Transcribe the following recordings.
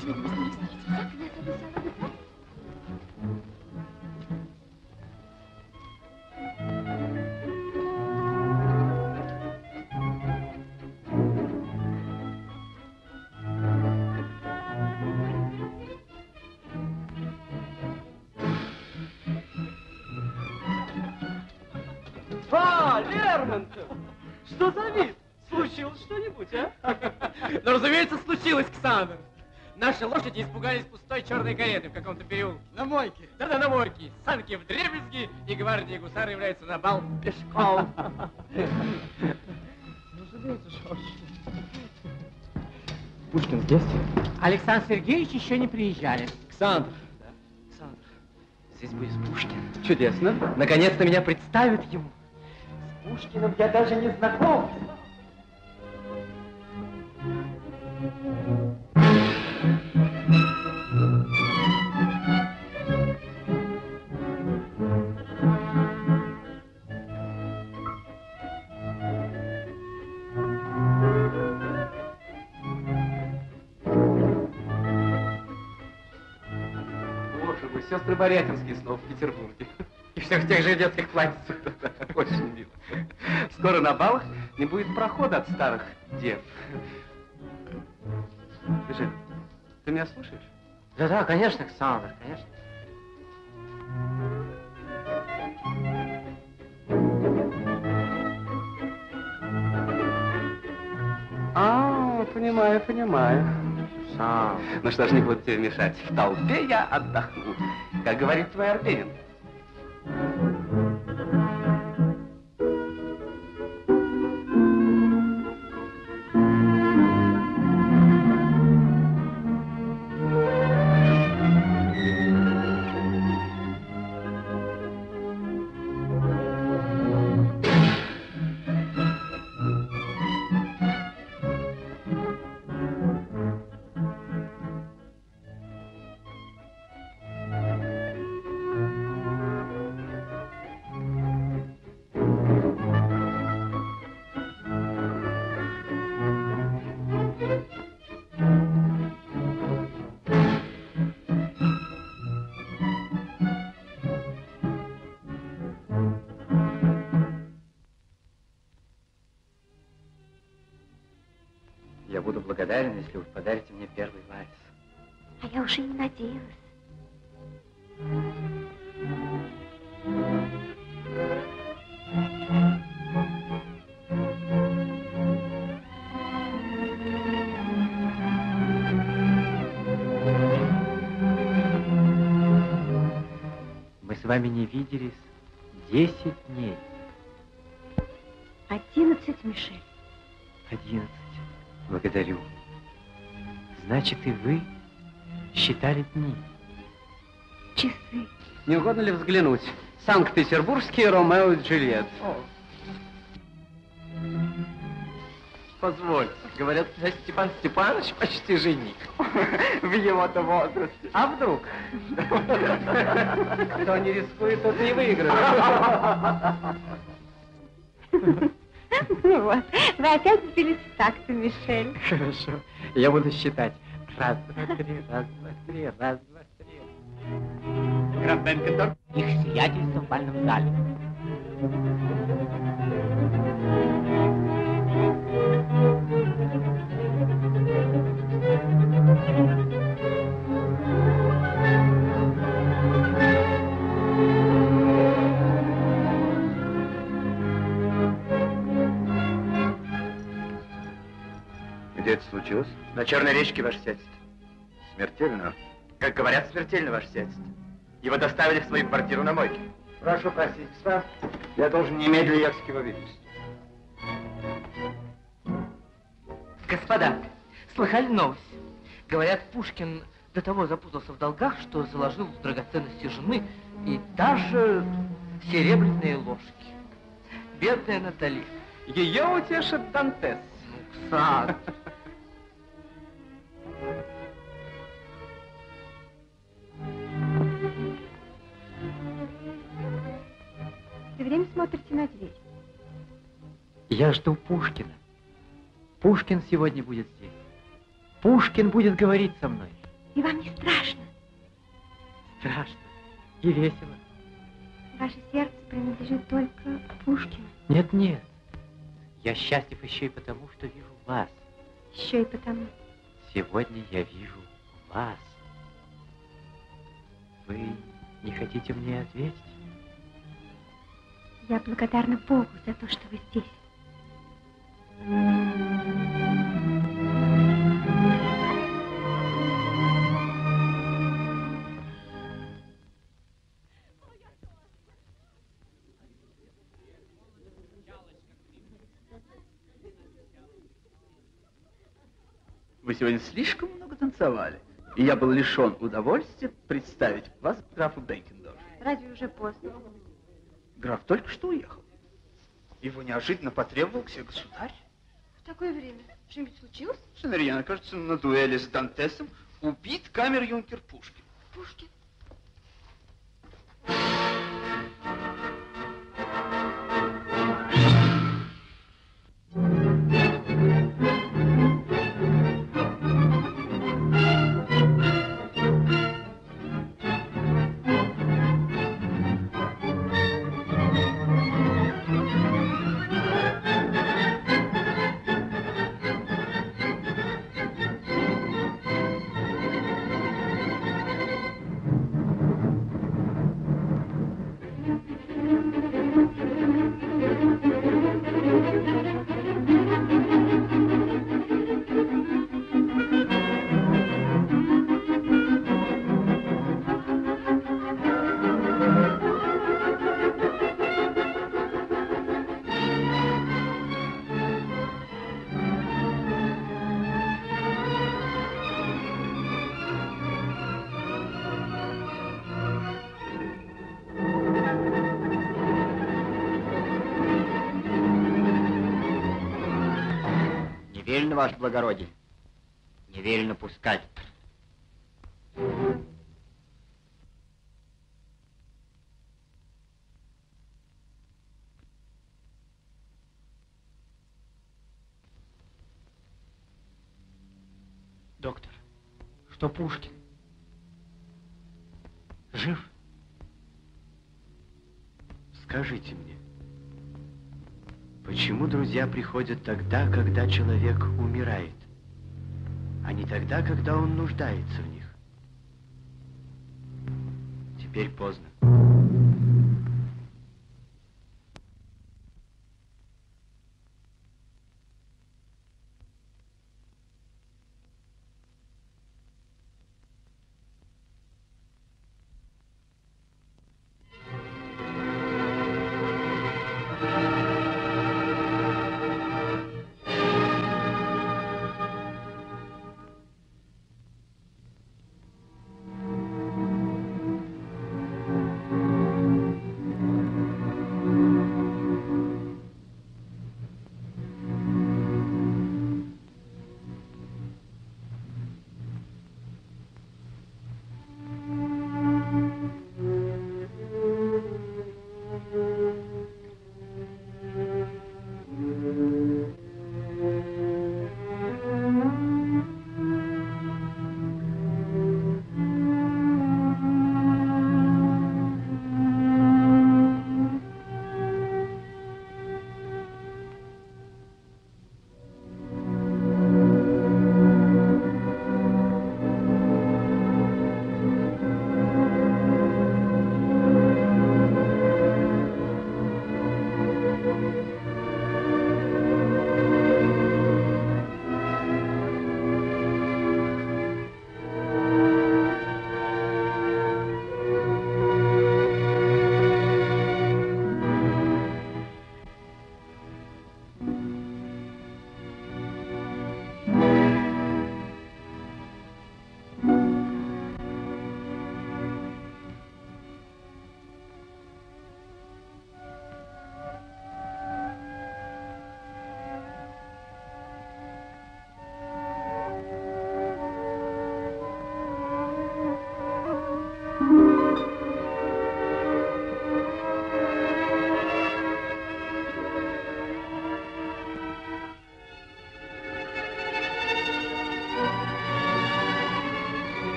Сегодня мы с ней встретимся. Лермонтов! Что за вид? Случилось что-нибудь, а? Ну, разумеется, случилось, Ксандр. Наши лошади испугались пустой черной кареты в каком-то переулке. На мойке? Да-да, на мойке. Санки вдребезги, и гвардия гусары являются на бал пешком. Разумеется, что Пушкин здесь? Александр Сергеевич еще не приезжали. Ксандр. Да. Ксандр, здесь будет Пушкин. Чудесно. Наконец-то меня представят ему. С Пушкиным я даже не знаком. Сестры Борятинские снова в Петербурге. И все в тех же детских платьицах. Очень мило. Скоро на балах не будет прохода от старых дев. Скажи, ты меня слушаешь? Да-да, конечно, Александр, конечно. Понимаю. Ну что ж, не буду тебе мешать. В толпе я отдохну. Как говорит твой Арбенин. Я буду благодарен, если вы подарите мне первый вальс. А я уже не надеялась. Мы с вами не виделись 10 дней. 11, Мишель. 11. Благодарю. Значит, и вы считали дни. Часы. Не угодно ли взглянуть? Санкт-Петербургский Ромео и Джульетт. Позвольте. Говорят, Степан Степанович почти жених. В его-то возрасте. А вдруг? Кто не рискует, тот не выиграет. Ну вот, вы опять сбились с такта, Мишель. Хорошо. Я буду считать. Раз, два, три, раз, два, три, раз, два, три. Граф Бенкендорф, их сиятельство в бальном зале. Где это случилось? На Черной речке, ваше сиятельство. Смертельно? Как говорят, смертельно, ваше сиятельство. Его доставили в свою квартиру на мойке. Прошу простить, господа. Я должен немедленно ехать к его величеству. Господа, слыхали новость? Говорят, Пушкин до того запутался в долгах, что заложил в драгоценности жены и даже серебряные ложки. Бедная Натали. Ее утешит Дантес. Сад. Все время смотрите на дверь. Я жду Пушкина. Пушкин сегодня будет здесь. Пушкин будет говорить со мной. И вам не страшно? Страшно и весело. Ваше сердце принадлежит только Пушкину. Нет, нет. Я счастлив еще и потому, что вижу вас. Еще и потому. Сегодня я вижу вас. Вы не хотите мне ответить? Я благодарна Богу за то, что вы здесь. Вы сегодня слишком много танцевали, и я был лишен удовольствия представить вас графу Бенкендорфу. Разве уже поздно? Граф только что уехал. Его неожиданно потребовал к себе государь. В такое время что-нибудь случилось? Сеньорина, кажется, на дуэли с Дантесом убит камер-юнкер Пушкин. Пушкин? Велено, ваше благородие. Не велено пускать. Доктор, что Пушкин? Жив? Скажите мне, почему друзья приходят тогда, когда человек умирает, а не тогда, когда он нуждается в них? Теперь поздно.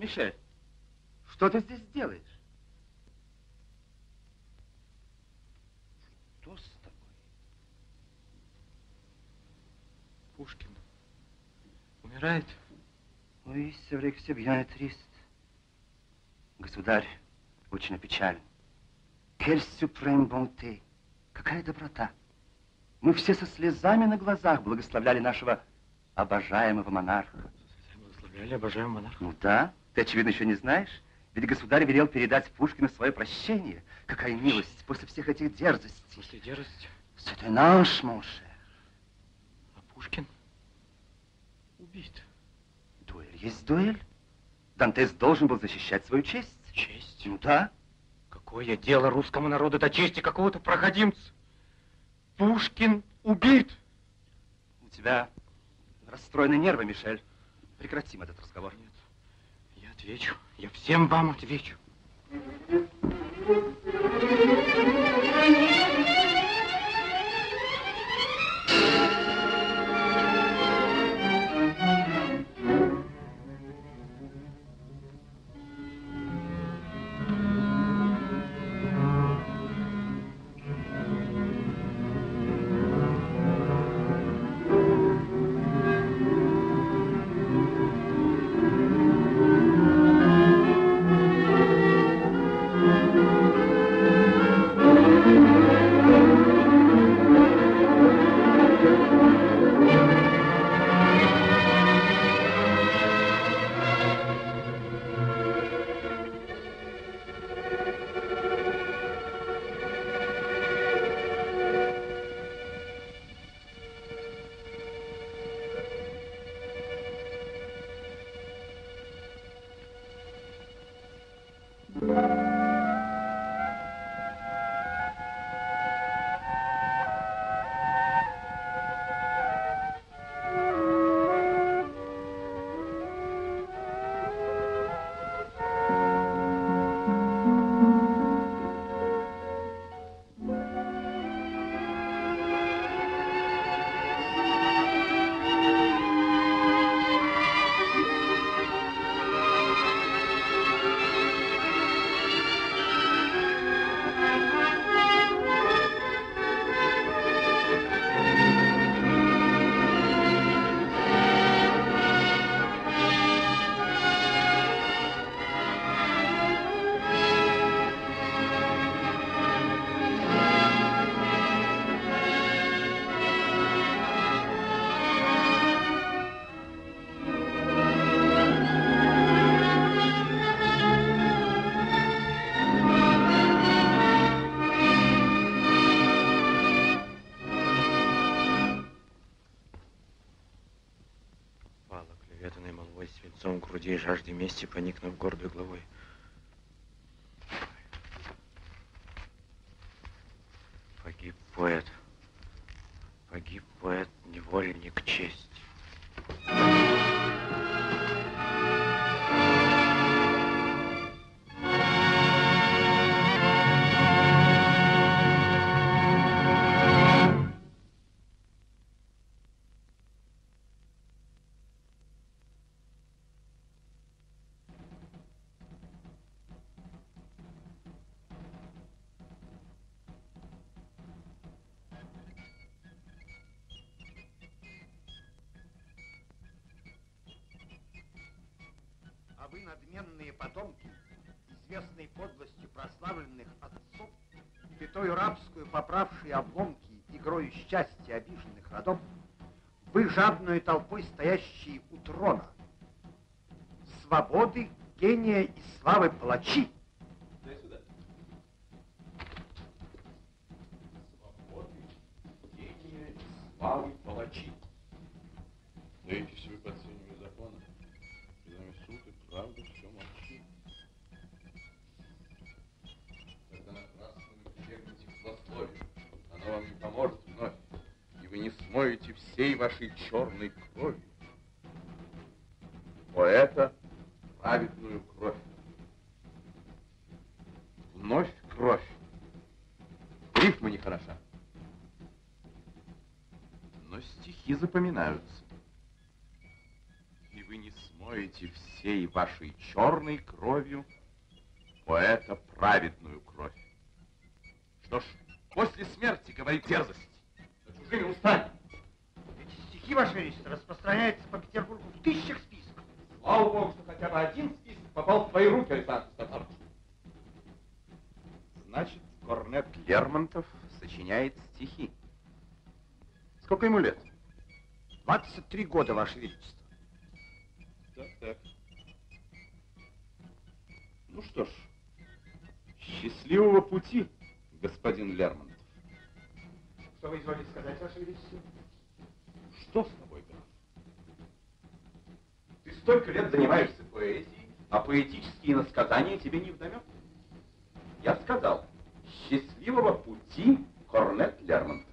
Мишель, что ты здесь делаешь? Что с тобой? Пушкин умирает. Oui, c'est vrai que c'est bien triste. Государь, очень опечален. Quelle suprême bonté! Какая доброта! Мы все со слезами на глазах благословляли нашего обожаемого монарха. Благословляли обожаемого монарха? Ну да, ты, очевидно, еще не знаешь. Ведь государь велел передать Пушкину свое прощение. Какая милость после всех этих дерзостей. После дерзости? C'est un ange, mon cher. А Пушкин убит. Дуэль есть дуэль. Дантес должен был защищать свою честь. Честь? Ну да. Какое дело русскому народу до чести какого-то проходимца? Пушкин убит. У тебя расстроены нервы, Мишель. Прекратим этот разговор. Нет, я отвечу. Я всем вам отвечу. Свинцом в груди и жажде мести, поникнув гордой головой. Погиб поэт, невольник чести. А вы, надменные потомки, известной подлостью прославленных отцов, пятою рабскую поправшие обломки, игрою счастья обиженных родов, вы, жадную толпой стоящие у трона, свободы, гения и славы палачи. Дай сюда. Свободы, гения и славы палачи. Да эти все под сенью закона. И нами суд и правда все молчит. Когда напрасно вы прибегнете к злословию, оно вам не поможет вновь, и вы не смоете всей вашей черной кровью. Поэта праведную кровь. Вновь кровь. Рифма нехороша. Но стихи запоминаются. И вы не смоете всей вашей черной кровью поэта праведную кровь. Что ж, после смерти говорит дерзость. За чужими устами. Эти стихи, Ваше Величество, распространяются по Петербургу в тысячах списков. Слава Богу, что хотя бы один список попал в твои руки, Александр Константинович. Значит, Корнет Лермонтов сочиняет стихи. Сколько ему лет? 23 года, Ваше Величество. Так. Ну что ж, счастливого пути, господин Лермонтов. Что вы изволите сказать, Ваше Величество? Что с тобой, граф? Ты столько лет занимаешься поэзией, а поэтические насказания тебе не вдомек. Я сказал, счастливого пути, Корнет Лермонтов.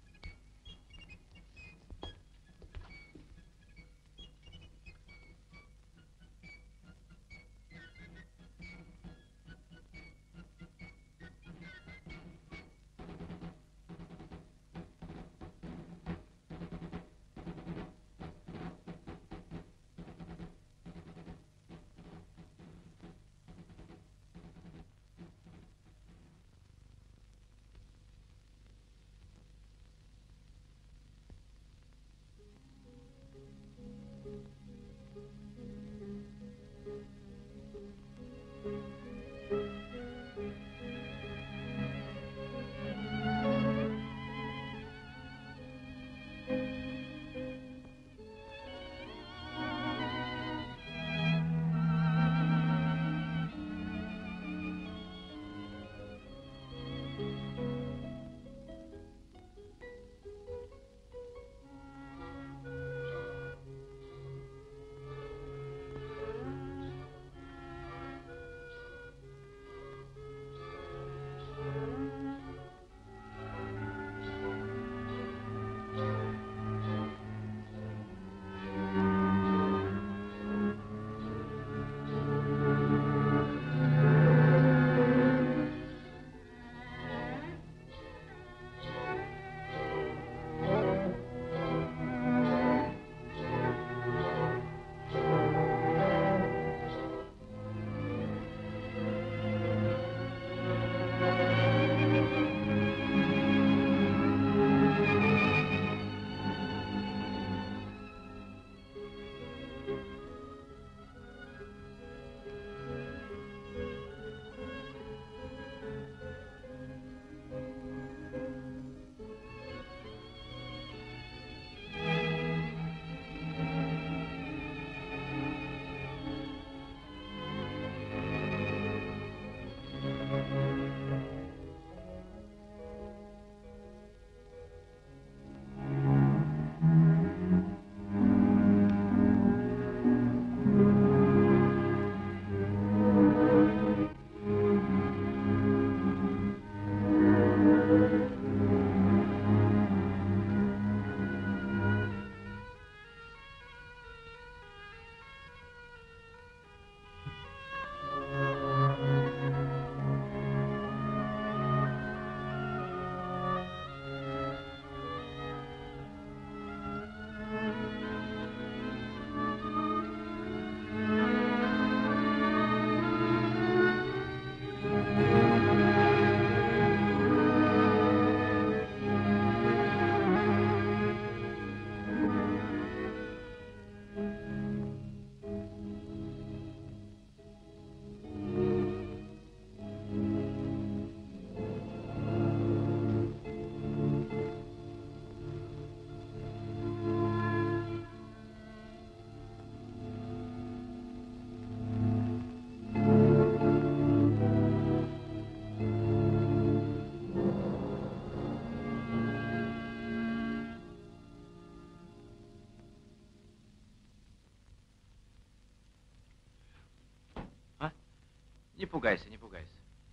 Не пугайся, не пугайся.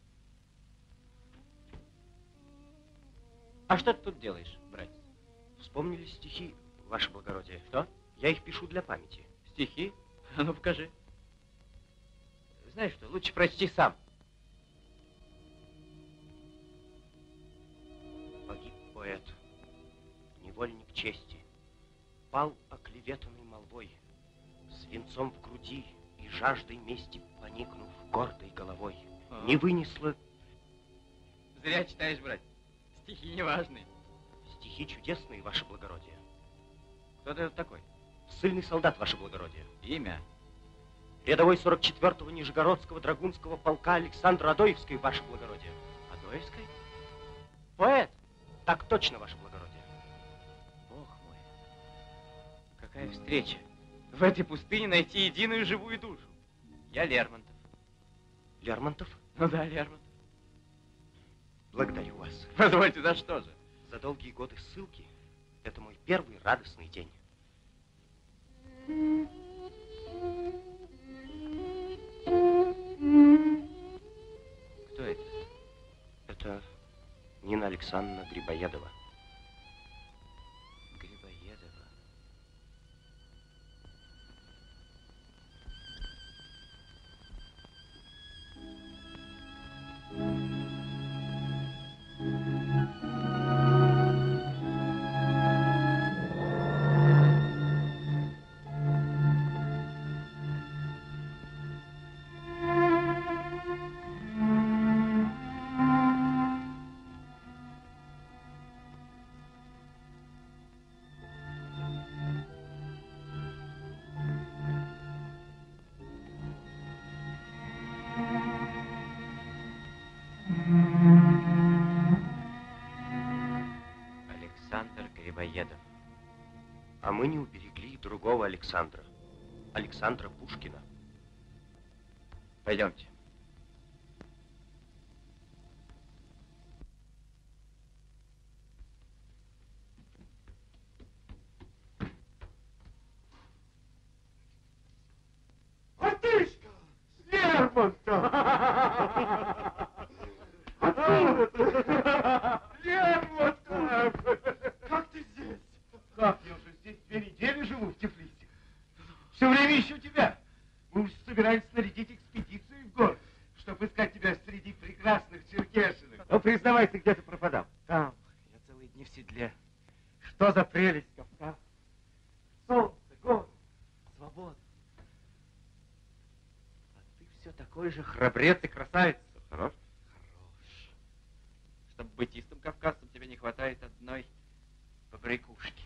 А что ты тут делаешь, братец? Вспомнили стихи, ваше благородие. Что? Я их пишу для памяти. Стихи? А ну, покажи. Знаешь что, лучше прочти сам. Погиб поэт, невольник чести, пал оклеветанный молвой. свинцом в груди и жаждой мести поникнув гордой головой, не вынесла... Зря читаешь, брат. Стихи неважные. Стихи чудесные, ваше благородие. Кто ты такой? Ссыльный солдат, ваше благородие. Имя? Рядовой 44-го Нижегородского драгунского полка Александр Адоевский, ваше благородие. Адоевской? Поэт? Так точно, ваше благородие. Бог мой. Какая встреча. В этой пустыне найти единую живую душу. Я Лермонтов. Лермонтов? Ну да, Лермонтов. Благодарю вас. Позвольте, за что же? За долгие годы ссылки это мой первый радостный день. Кто это? Это Нина Александровна Грибоедова. Грибоедова. Александр Грибоедов. А мы не уберегли другого Александра. Александра Пушкина. Пойдемте. Мартышка! Лермонтов! Откуда ты? Лермонтов! Как ты здесь? Как? Я уже здесь 2 недели живу в Тифлисе. Все время ищу тебя. Мы уж собирались снарядить экспедицию в город, чтобы искать тебя среди прекрасных черкешинок. Ну, признавайся, где ты пропадал? Там. Я целые дни в седле. Что за прелесть, Кавказ? Солнце, горы, свобода. А ты все такой же храбрец и красавец. Хорош? Хорош. Чтобы быть истым кавказцем, тебе не хватает одной побрякушки.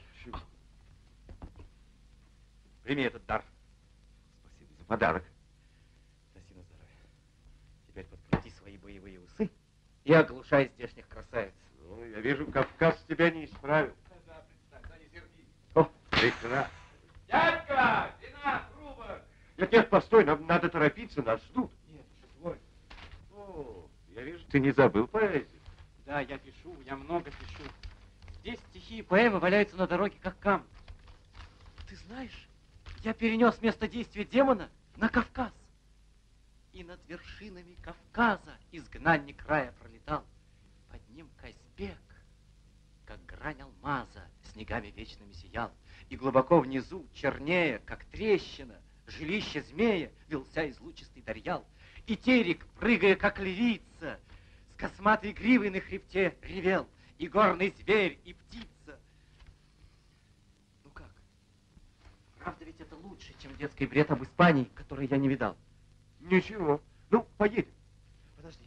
Прими этот дар. Спасибо за подарок. Носи на здоровье. Теперь подкрути свои боевые усы и оглушай здешних красавиц. Ну, я вижу, Кавказ тебя не исправил. Да, представь, да не сердись. О, прекрасно. Дядька, вина, хрубок. Нет, постой, нам надо торопиться, нас ждут. Нет, свой. О, я вижу, ты не забыл поэзию. Да, я пишу, я много пишу. Здесь стихи и поэмы валяются на дороге, как камни. Ты знаешь, я перенес место действия демона на Кавказ. И над вершинами Кавказа изгнанник рая пролетал. Под ним Казбек, как грань алмаза, снегами вечными сиял. И глубоко внизу, чернее, как трещина, жилище змея, вился излучистый дарьял. И терек, прыгая, как львица, с косматой гривой на хребте ревел. И горный зверь, и птица. Ну как? Правда ведь это лучше, чем детский бред об Испании, который я не видал. Ничего. Ну, поедем. Подожди.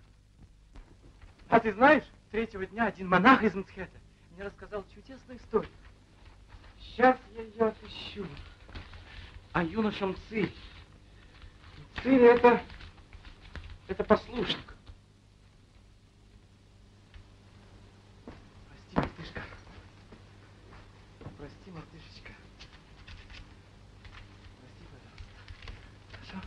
А ты знаешь, 3-го дня один монах из Мцхета мне рассказал чудесную историю. Сейчас я ее отыщу. О юноше Мцыре. Мцыре это послушник. Прости, мартышка. Прости, мартышечка. Прости, пожалуйста. Хорошо?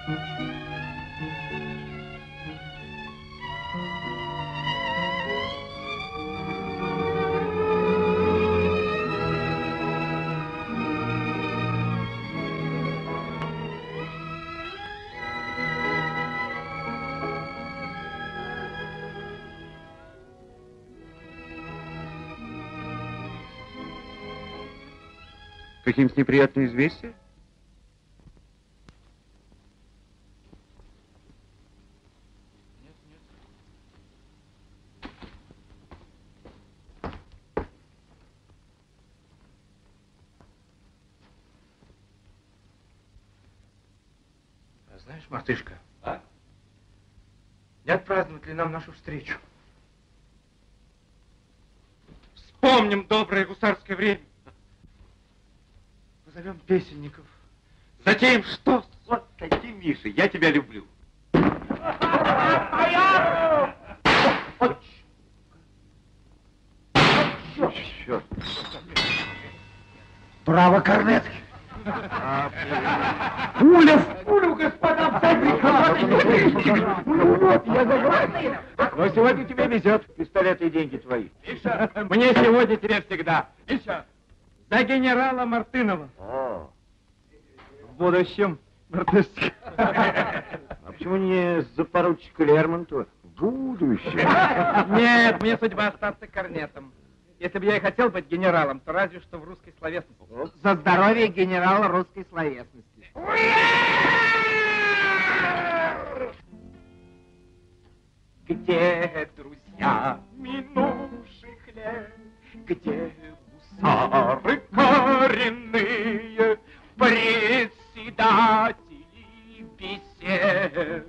Каким-то неприятное известие? Знаешь, мартышка, не отпраздновать ли нам нашу встречу? Вспомним доброе гусарское время. Позовем песенников. Затем что? Вот таким, Миша, я тебя люблю. Черт. Браво, Корнет! Пулю, господа, вот, я говорю. Но сегодня тебе везет, пистолеты и деньги твои. Миша, мне сегодня, тебе всегда. Миша, за генерала Мартынова. О, В будущем, мартышка. а почему не за поручика Лермонтова? Будущее. Нет, мне судьба остаться корнетом. Если бы я и хотел быть генералом, то разве что в русской словесности. За здоровье генерала русской словесности. Где друзья минувших лет, где гусары коренные, председатели бесед,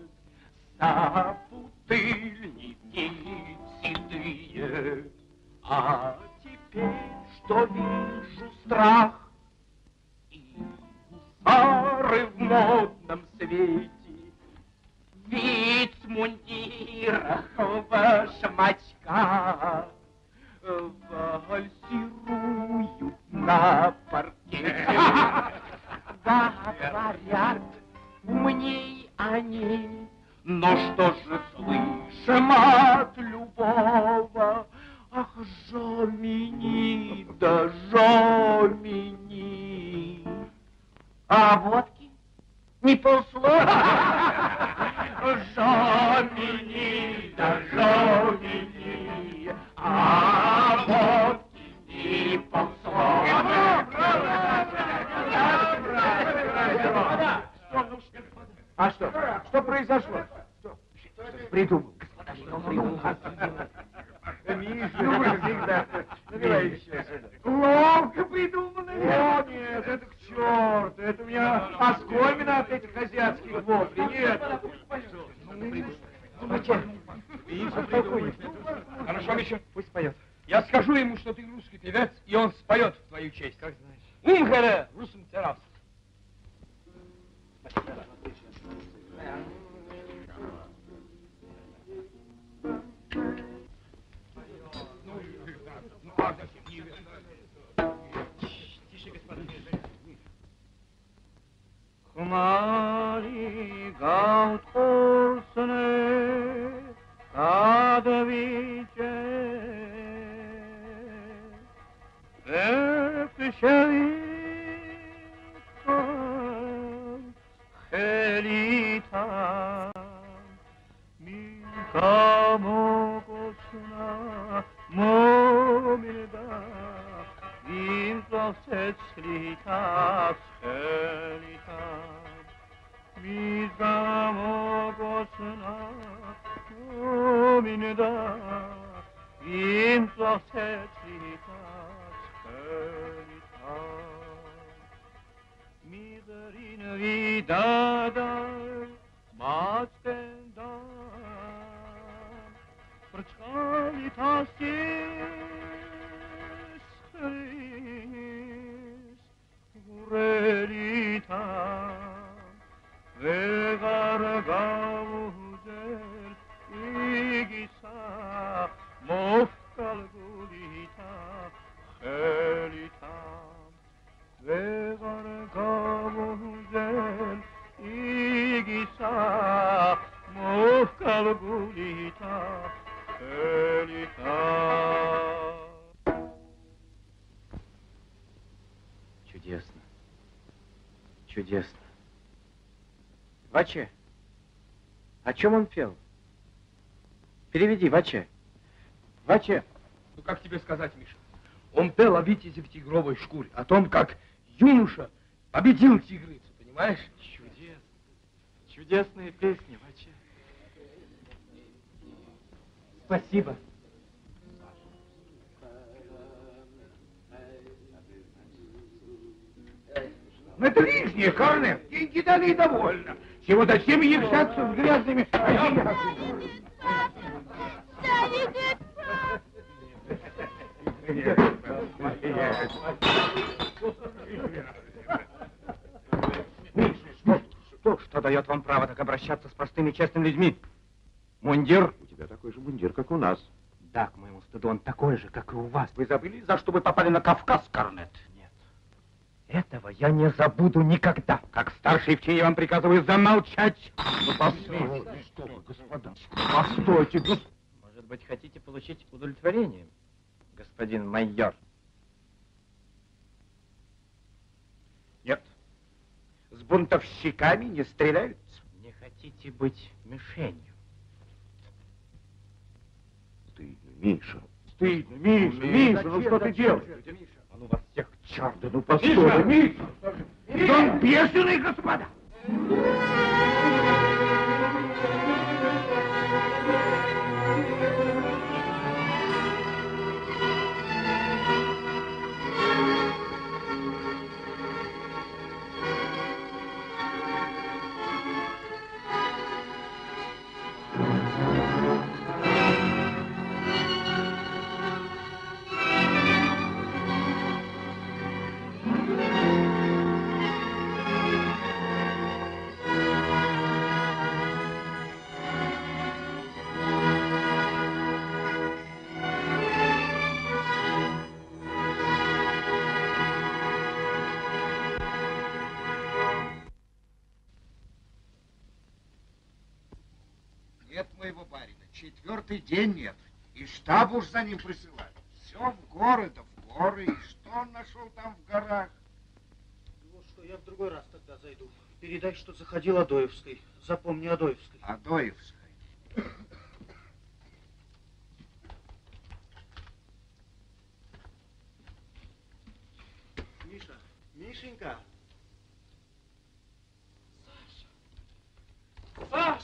собутыльники седые. А теперь, что вижу страх и гусары в модном свете, вицмундирах в башмачках вальсируют на паркете. Говорят, умней они, но что же слышим от любого? Ах, Жомини, да Жомини. А водки? Не полслова. Жомини, да Жомини. А водки не полслова. А что? Что произошло? Что? Придумал. Миша, всегда. Наливай еще сюда. Ловко придумано. О, нет, это к черту. Это у меня оскомина от этих азиатских воплей. Нет. Миша, придумай. Хорошо, Миша, пусть поет. Я скажу ему, что ты русский певец, и он споет в твою честь. Как знаешь. Умхере, русым террас. Хмари гаут хорсне адавиче эпшевитам хелитам микамокосна момилда импросет слитас хелитам микамокосна момилда импросет слитас хелitam Miserin vidadar matendam Прочкалитас истрис гурелитам Вегаргаудер игиса мовкалгулита хелитам Вегаргаудер игиса Чудесно. Ваче, о чем он пел? Переведи, Ваче. Ваче. Ну, как тебе сказать, Миша? Он пел о витязе в тигровой шкуре, о том, как юноша победил тигрицу, понимаешь? Чудесно. Чудесные песни, Ваче. Спасибо. Ну, это лишнее, Корнет. Деньги дали и довольно. Чего зачем являться с грязными... Что дает вам право так обращаться с простыми честными людьми? Мундир? У тебя такой же мундир, как у нас. Да, к моему стыду, он такой же, как и у вас. Вы забыли, за что вы попали на Кавказ, Корнет? Нет. Этого я не забуду никогда. Как старший в чине я вам приказываю замолчать. Ну, постойте, что вы, господа. Постойте, Может быть, хотите получить удовлетворение, господин майор? Нет. С бунтовщиками не стреляют. Не хотите быть мишенью? Стыдно, Миша. Стыдно, Миша, ну что ты делаешь? А ну вас всех к черту, ну постой, Миша! Он бешеный, господа! Нет моего барина, 4-й день нет. И штаб уж за ним присылают. Все в горы, да в горы. И что он нашел там в горах? Вот что, я в другой раз тогда зайду. Передай, что заходил Адоевской. Запомни, Адоевской. Адоевской. Миша, Мишенька. Саша!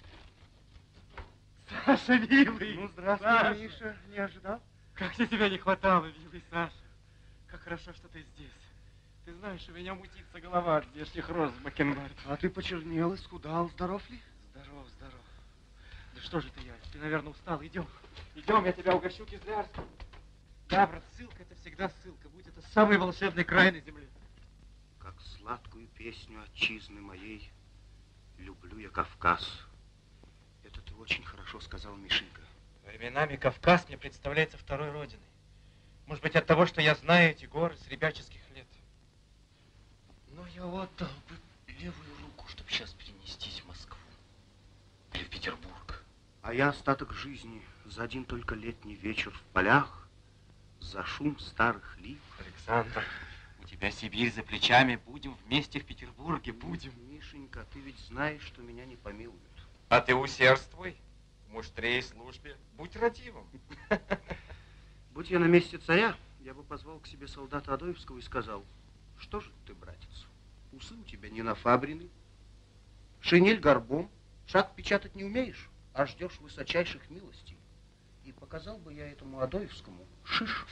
Саша, милый! Ну, здравствуй, Саша. Миша. Не ожидал? Как же тебя не хватало, милый Саша. Как хорошо, что ты здесь. Ты знаешь, у меня мутится голова от здешних роз в Бакенбарде. А ты почернел, исхудал. Здоров ли? Здоров, здоров. Да что же ты, я? Ты, наверное, устал. Идем. Идем, я тебя угощу кизлярским. Да, брат, ссылка — это всегда ссылка. Будь это самый волшебный край на земле. Как сладкую песню отчизны моей люблю я Кавказ. Это ты очень хорошо сказал, Мишенька. Временами Кавказ мне представляется второй родиной. Может быть, от того, что я знаю эти горы с ребяческих лет. Но я отдал бы левую руку, чтобы сейчас перенестись в Москву. Или в Петербург. А я остаток жизни за один только летний вечер в полях, за шум старых лип. Александр, у тебя Сибирь за плечами. Будем вместе в Петербурге, будем. Мишенька, ты ведь знаешь, что меня не помилуют. А ты усердствуй. В муштре службе. Будь радивым. Будь я на месте царя, я бы позвал к себе солдата Адоевского и сказал: что же ты, братец, усы у тебя не нафабрены, шинель горбом, шаг печатать не умеешь, а ждешь высочайших милостей. И показал бы я этому Адоевскому шиш.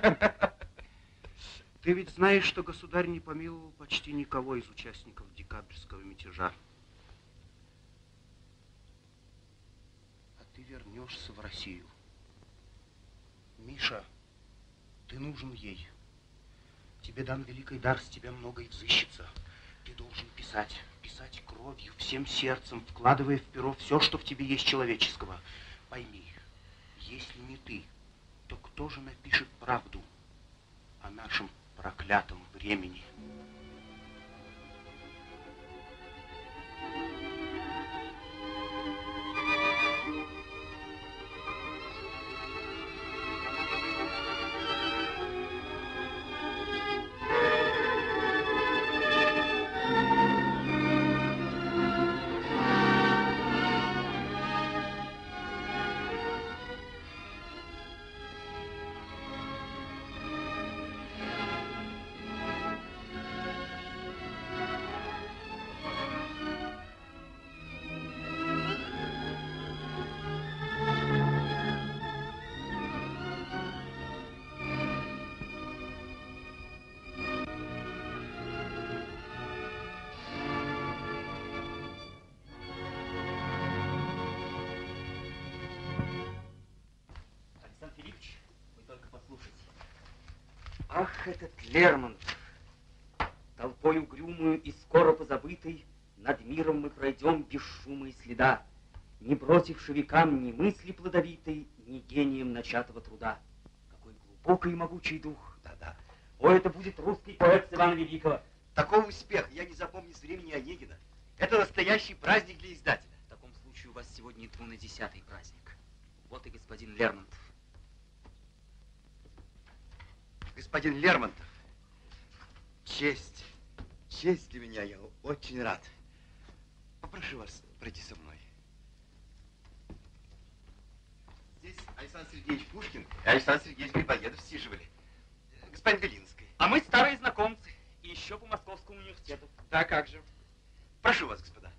Ты ведь знаешь, что государь не помиловал почти никого из участников декабрьского мятежа. А ты вернешься в Россию. Миша, ты нужен ей. Тебе дан великий дар, с тебя многое взыщется. Ты должен писать, писать кровью, всем сердцем, вкладывая в перо все, что в тебе есть человеческого. Пойми, если не ты, то кто же напишет правду о нашем проклятом времени? Ах, этот Лермонтов! Толпой угрюмую и скоро позабытой над миром мы пройдем без шума и следа, не бросивши векам ни мысли плодовитой, ни гением начатого труда. Какой глубокий и могучий дух! Да-да. О, это будет русский поэт с Ивана Великого! Такого успеха я не запомню с времени Онегина. Это настоящий праздник для издателя. В таком случае у вас сегодня иду на 10-й праздник. Вот и господин Лермонтов. Господин Лермонтов, честь для меня, я очень рад. Попрошу вас пройти со мной. Здесь Александр Сергеевич Пушкин и Александр Сергеевич Грибоедов сиживали. Господин Белинский. А мы старые знакомцы. И еще по Московскому университету. Да, как же. Прошу вас, господа.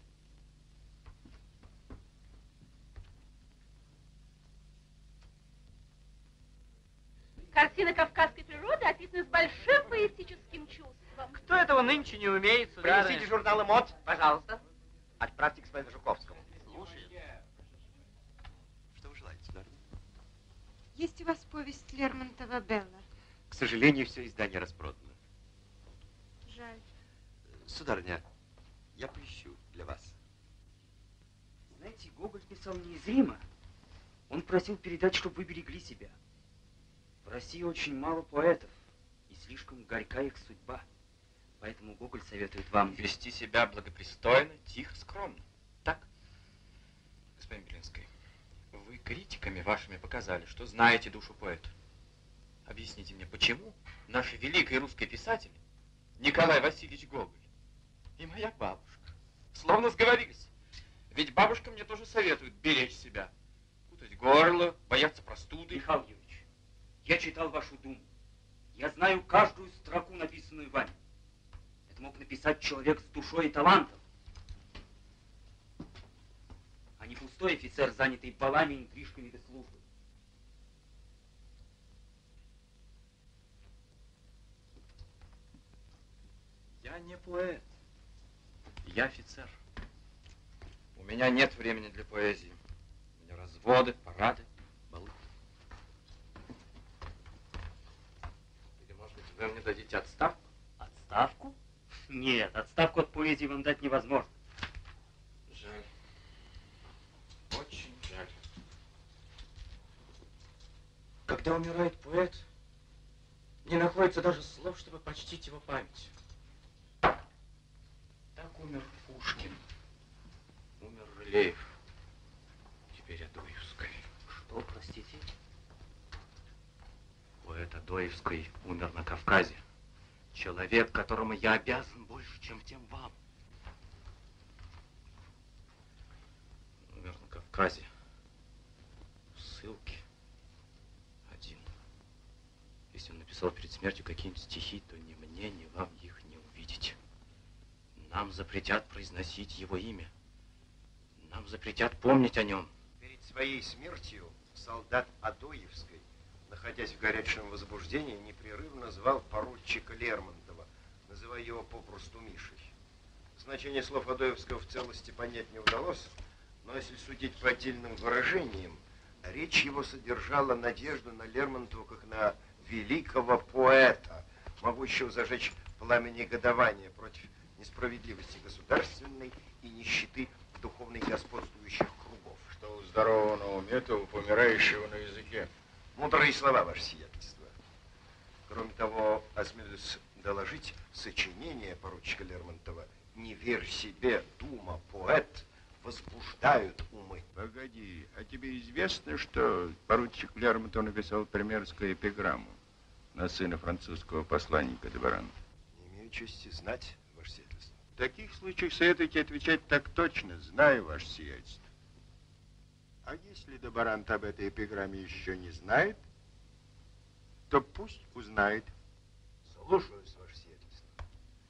Картина кавказской природы описана с большим поэтическим чувством. Кто этого нынче не умеет, сударыня? Принесите журналы МОД. Пожалуйста. Отправьте господину Жуковскому. Слушай. Что вы желаете, сударыня? Есть у вас повесть Лермонтова «Белла»? К сожалению, все издание распродано. Жаль. Сударыня, я поищу для вас. Знаете, Гоголь писал не из Рима. Он просил передать, чтобы вы берегли себя. В России очень мало поэтов, и слишком горька их судьба. Поэтому Гоголь советует вам Вести себя благопристойно, тихо, скромно. Так? Господин Белинский, вы критиками вашими показали, что знаете душу поэта. Объясните мне, почему наш великий русский писатель Николай Васильевич Гоголь и моя бабушка словно сговорились? Ведь бабушка мне тоже советует беречь себя, кутать горло, бояться простуды. Михаил Юрьевич, я читал вашу думу. Я знаю каждую строку, написанную вами. Это мог написать человек с душой и талантом, а не пустой офицер, занятый балами, интрижками до службы. Я не поэт, я офицер. У меня нет времени для поэзии. У меня разводы, парады, балы. Или, может быть, вы мне дадите отставку? Отставку? Нет, отставку от поэзии вам дать невозможно. Жаль. Очень жаль. Когда умирает поэт, не находится даже слов, чтобы почтить его память. Так умер Пушкин. Умер Рылеев. Теперь Адоевский. Что, простите? Поэт Адоевский умер на Кавказе. Человек, которому я обязан больше, чем тем вам. Умер на Кавказе. В ссылке. Один. Если он написал перед смертью какие-нибудь стихи, то ни мне, ни вам их не увидеть. Нам запретят произносить его имя. Нам запретят помнить о нем. Перед своей смертью солдат Адоевской, находясь в горячем возбуждении, непрерывно звал поручика Лермонтова, называя его попросту Мишей. Значение слов Адоевского в целости понять не удалось, но если судить по отдельным выражениям, речь его содержала надежду на Лермонтова как на великого поэта, могущего зажечь пламя негодования против несправедливости государственной и нищеты духовной господствующих кругов. Что у здорового на уме, то у помирающего на языке. Мудрые слова, ваше сиятельство. Кроме того, осмелюсь доложить, сочинение поручика Лермонтова «Не верь себе, дума, поэт» возбуждают умы. Погоди, а тебе известно, что поручик Лермонтов написал примерскую эпиграмму на сына французского посланника де Барана? Не имею чести знать, ваше сиятельство. В таких случаях советуйте отвечать так точно, знаю, ваше сиятельство. А если де Барант об этой эпиграмме еще не знает, то пусть узнает. Слушаюсь, ваше сиятельство.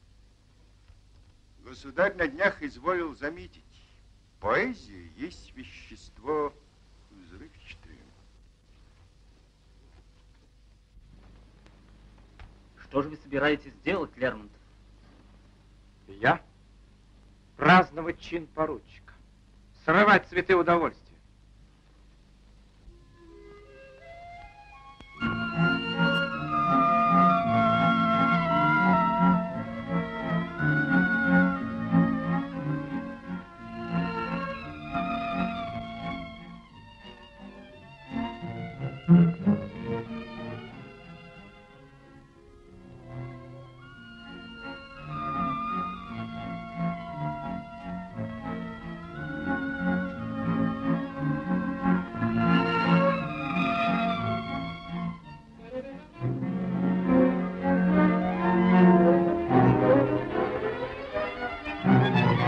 Государь на днях изволил заметить, поэзия есть вещество взрывчатое. Что же вы собираетесь делать, Лермонтов? Я? Праздновать чин поручика. Срывать цветы удовольствия.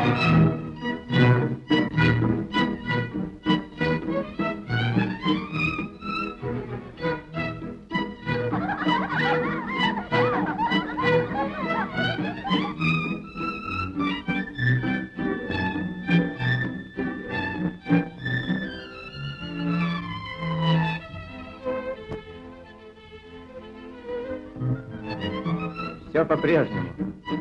Все по-прежнему.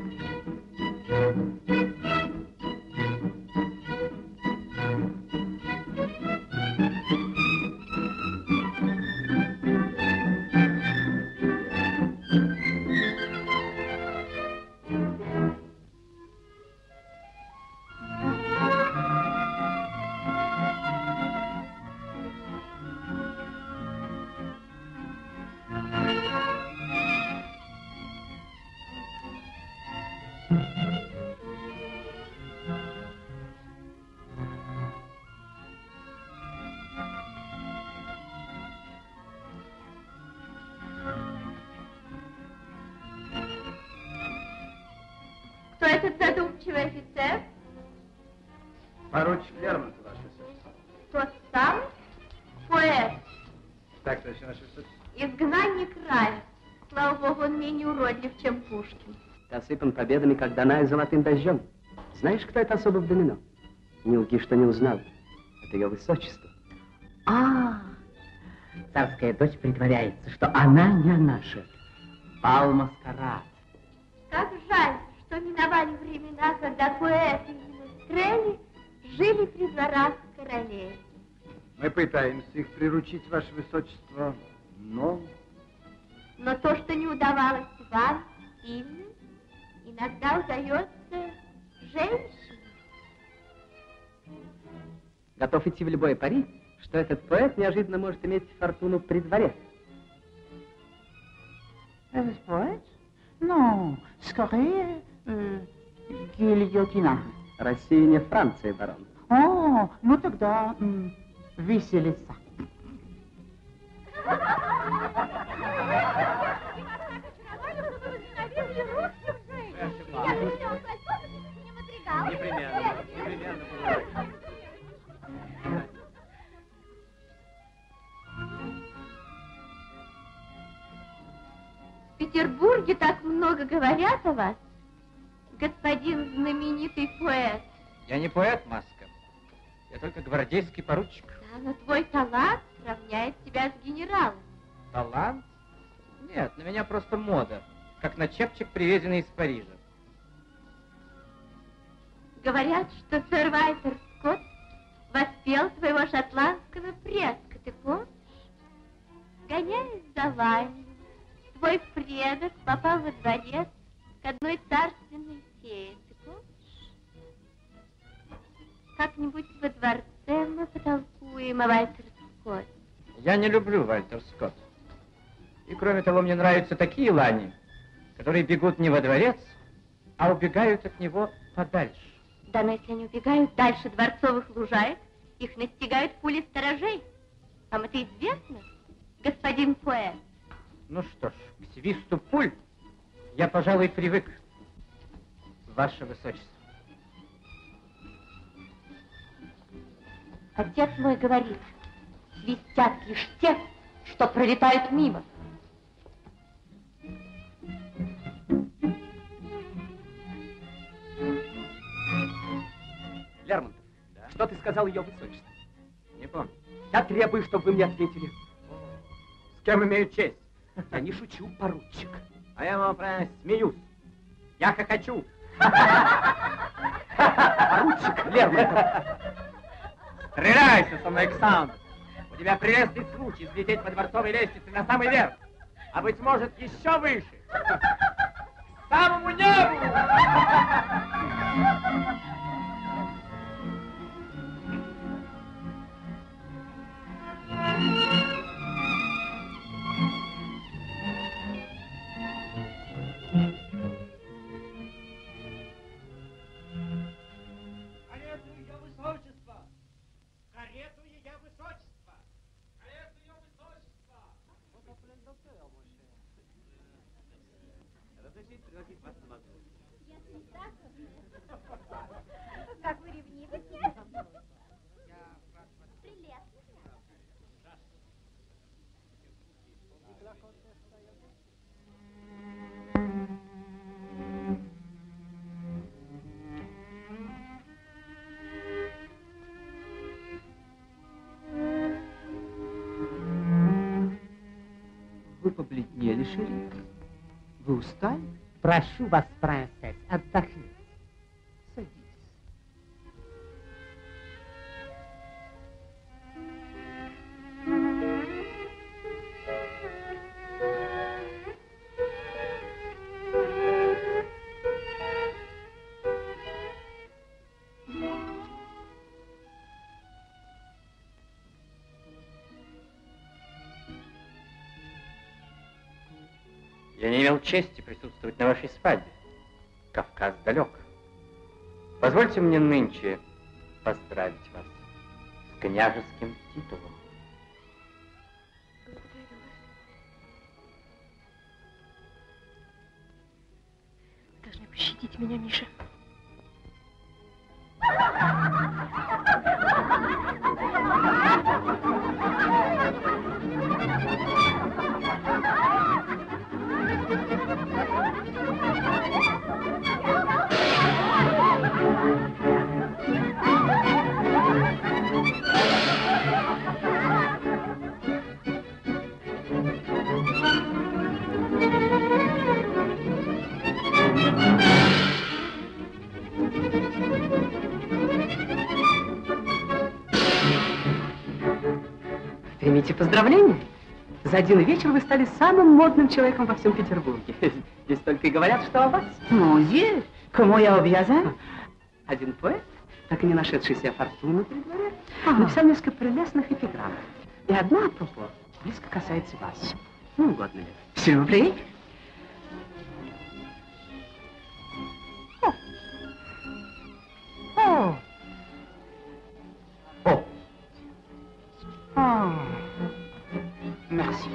Кто этот задумчивый офицер? Поручик Лермонтов, ваше высочество. Тот самый поэт, Так точно, ваше высочество. изгнанник рая. Слава богу, он менее уродлив, чем Пушкин. Ты осыпан победами, как Даная золотым дождем. Знаешь, кто это особо в домино? Не лги, что не узнал. Это ее высочество. Царская дочь притворяется, что она не наша. Бал маскарад. Как жаль, что миновали времена, когда поэты и министрели жили при дворах королей. Мы пытаемся их приручить, ваше высочество, но... Но то, что не удавалось вам, сильным, иногда удается женщине. Готов идти в любое пари, что этот поэт неожиданно может иметь фортуну при дворе. Этот поэт? Ну, скорее, гильотина. Россия не Франция, барон. О, ну тогда виселица. Непременно. В Петербурге так много говорят о вас, господин знаменитый поэт. Я не поэт, Маска. Я только гвардейский поручик. Да, но твой талант равняет тебя с генералом. Талант? Нет, на меня просто мода. Как на чепчик, привезенный из Парижа. Говорят, что сэр Вальтер Скотт воспел своего шотландского предка, ты помнишь? Гоняясь за вами, твой предок попал во дворец к одной царственной фее, ты помнишь? Как-нибудь во дворце мы потолкуем о Вальтере Скотте. Я не люблю Вальтер Скотт. И кроме того, мне нравятся такие лани, которые бегут не во дворец, а убегают от него подальше. Да, но если они убегают дальше дворцовых лужаек, их настигают пули сторожей. Вам это известно, господин поэт? Ну что ж, к свисту пуль я, пожалуй, привык, ваше высочество. Отец мой говорит, свистят лишь те, что пролетают мимо. Лермонтов, да? Что ты сказал ее высочеству? Не помню. Я требую, чтобы вы мне ответили. С кем имею честь? Я не шучу, поручик. А я вам прямо смеюсь. Я хохочу. Поручик Лермонтов. Стреляйся со мной, Александр. У тебя прелестный случай взлететь по дворцовой лестнице на самый верх. А быть может, еще выше. К самому небу! Карету ее высочество! Карету ее высочество! Карету ее высочество! Я всегда побледнели, шериф. Вы устали? Прошу вас, принцесс, отдохните. Садитесь. Я не имел чести присутствовать на вашей свадьбе. Кавказ далек. Позвольте мне нынче поздравить вас с княжеским титулом. Благодарю вас. Вы должны пощадить меня, Миша. Примите поздравления. За один вечер вы стали самым модным человеком во всем Петербурге. Здесь только и говорят, что о вас. Мон, кому я обязан? Один поэт, так и не нашедший себе фортуну при дворе, написал несколько прелестных эпиграмм. И одна, апропо, близко касается вас. Ну, угодно ли? Сюрприз. О. О. О. Merci.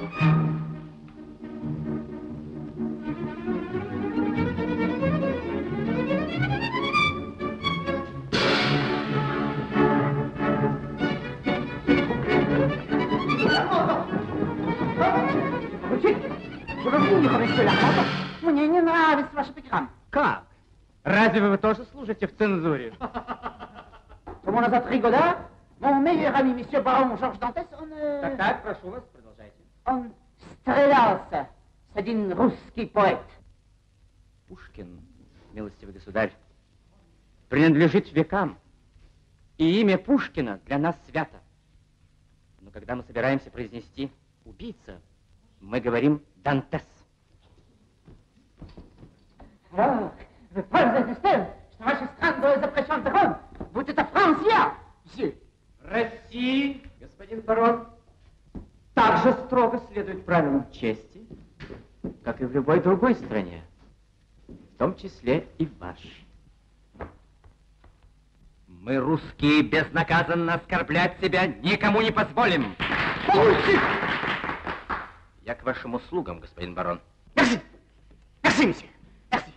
Мне не нравится ваш эпиграмм. Как? Разве вы тоже служите в цензуре? Comment нас Rigaudard, mon meilleur ami, monsieur Baron Georges Dantès, он... Так, прошу вас, продолжайте. Он стрелялся с один русский поэт. Пушкин, милостивый государь, принадлежит векам. И имя Пушкина для нас свято. Но когда мы собираемся произнести «убийца», мы говорим «Дантес». Alors, вы пользуетесь тем, что ваша страна запрещен закон, будь это Франция, monsieur. В России, господин барон, так же строго следует правилам чести, как и в любой другой стране, в том числе и в вашей. Мы, русские, безнаказанно оскорблять себя никому не позволим. Я к вашим услугам, господин барон. Merci. Merci, monsieur. Merci.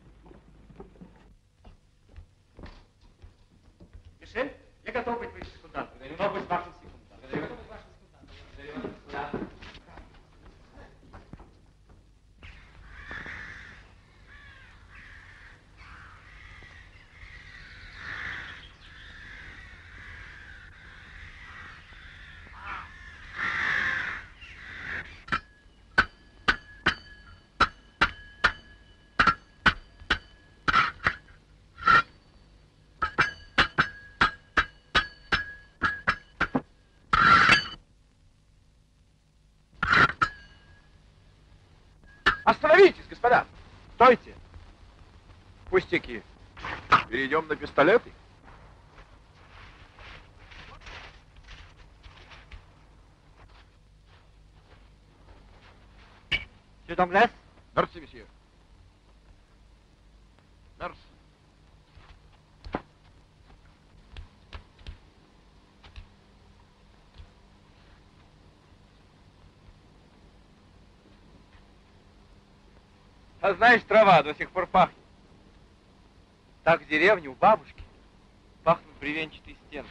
Мишель, я готов быть вашим секундантом. Но быть вашим секундантом. Я готов быть вашим секундантом. Остановитесь, господа! Стойте! Пустяки. Перейдем на пистолеты. Monsieur Danglès? Мерси, месье. Мерси. А знаешь, трава до сих пор пахнет. Так в деревне у бабушки пахнут бревенчатые стены.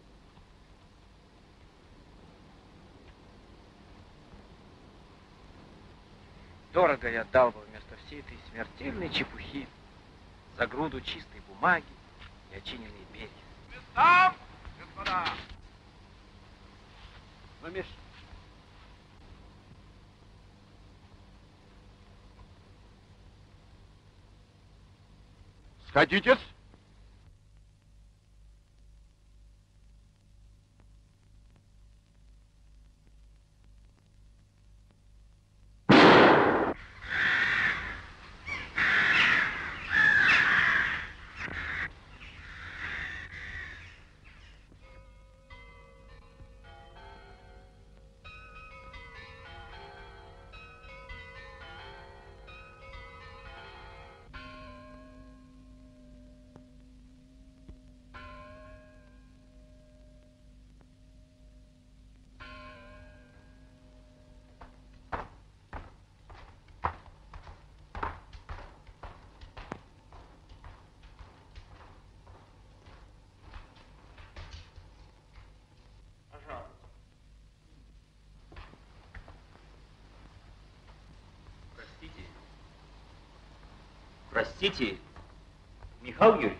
Дорого я отдал бы вместо всей этой смертельной чепухи за груду чистой бумаги и очиненные перья. Местам, господа! Ну, Миш, Садитесь. Простите, Михаил Юрьевич,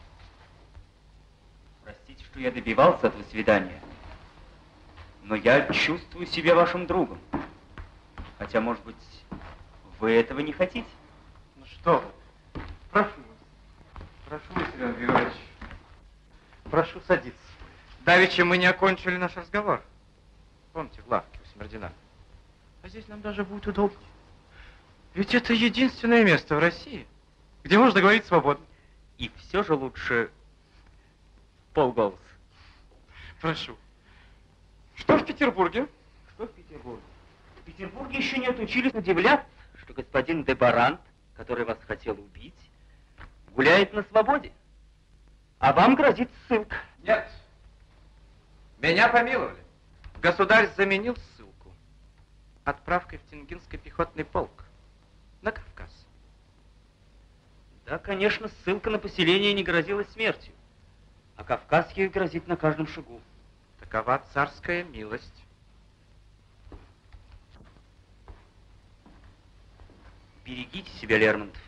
простите, что я добивался этого свидания, но я чувствую себя вашим другом. Хотя, может быть, вы этого не хотите? Ну что вы, прошу вас, Семен Григорьевич, прошу садиться. Давеча мы не окончили наш разговор. Помните, в лавке у Смердина. А здесь нам даже будет удобнее. Ведь это единственное место в России, где можно говорить свободно. И все же лучше полголоса. Прошу. Что в Петербурге? Что в Петербурге? В Петербурге еще не отучились удивляться, что господин де Барант, который вас хотел убить, гуляет на свободе. А вам грозит ссылка. Нет. Меня помиловали. Государь заменил ссылку отправкой в Тенгинский пехотный полк на Кавказ. Да, конечно, ссылка на поселение не грозила смертью, а Кавказ ей грозит на каждом шагу. Такова царская милость. Берегите себя, Лермонтов.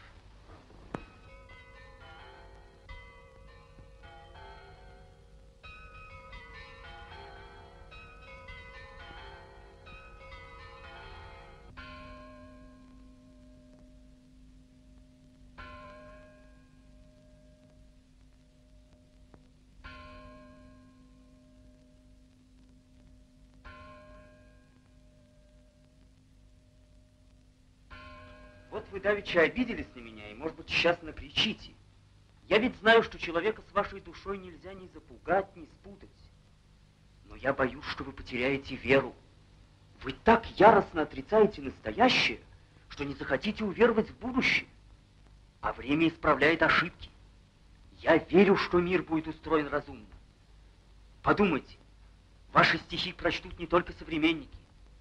Вот вы давеча обиделись на меня и, может быть, сейчас накричите. Я ведь знаю, что человека с вашей душой нельзя ни запугать, ни спутать. Но я боюсь, что вы потеряете веру. Вы так яростно отрицаете настоящее, что не захотите уверовать в будущее. А время исправляет ошибки. Я верю, что мир будет устроен разумно. Подумайте, ваши стихи прочтут не только современники.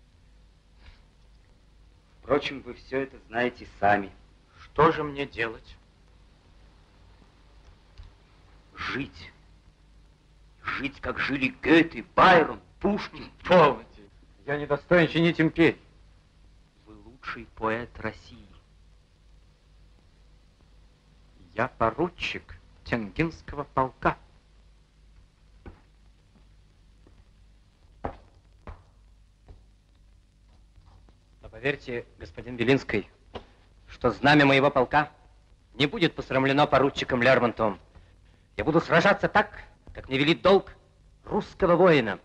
Впрочем, вы все это знаете сами. Что же мне делать? Жить. Жить, как жили Гёте, Байрон, Пушкин. Полноте. Я не достоин чинить империи. Вы лучший поэт России. Я поручик Тенгинского полка. Поверьте, господин Белинский, что знамя моего полка не будет посрамлено поручиком Лермонтовым. Я буду сражаться так, как мне велит долг русского воина.